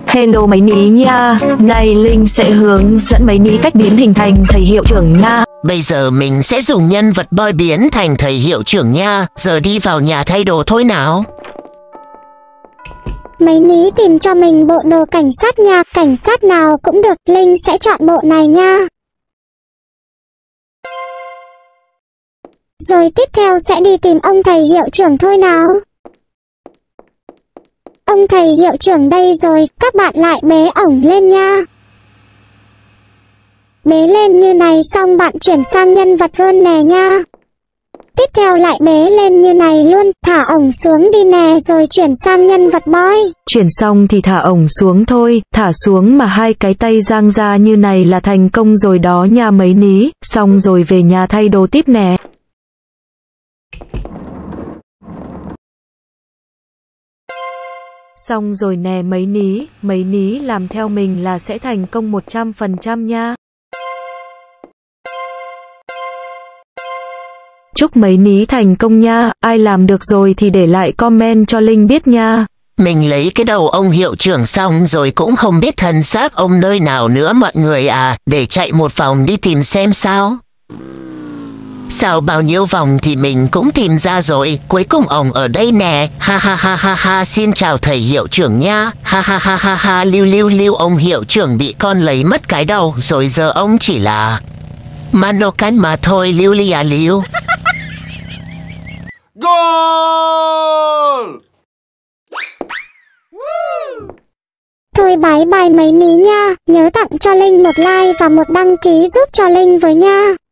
Hello mấy ní nha. Này Linh sẽ hướng dẫn mấy ní cách biến hình thành thầy hiệu trưởng nha. Bây giờ mình sẽ dùng nhân vật boy biến thành thầy hiệu trưởng nha. Giờ đi vào nhà thay đồ thôi nào. Mấy ní tìm cho mình bộ đồ cảnh sát nha. Cảnh sát nào cũng được, Linh sẽ chọn bộ này nha. Rồi tiếp theo sẽ đi tìm ông thầy hiệu trưởng thôi nào. Ông thầy hiệu trưởng đây rồi, các bạn lại bế ổng lên nha. Bế lên như này xong bạn chuyển sang nhân vật girl nè nha. Tiếp theo lại bế lên như này luôn, thả ổng xuống đi nè rồi chuyển sang nhân vật boy. Chuyển xong thì thả ổng xuống thôi, thả xuống mà hai cái tay giang ra như này là thành công rồi đó nha mấy ní. Xong rồi về nhà thay đồ tiếp nè. Xong rồi nè mấy ní làm theo mình là sẽ thành công 100% nha. Chúc mấy ní thành công nha, ai làm được rồi thì để lại comment cho Linh biết nha. Mình lấy cái đầu ông hiệu trưởng xong rồi cũng không biết thân xác ông nơi nào nữa mọi người à, để chạy một vòng đi tìm xem sao. Sau bao nhiêu vòng thì mình cũng tìm ra rồi, cuối cùng ông ở đây nè, ha ha ha ha ha, xin chào thầy hiệu trưởng nha, ha ha ha ha ha, lưu ông hiệu trưởng bị con lấy mất cái đầu, rồi giờ ông chỉ là Manocan mà thôi, lưu. Goal! Thôi bye bye mấy ní nha, nhớ tặng cho Linh một like và một đăng ký giúp cho Linh với nha.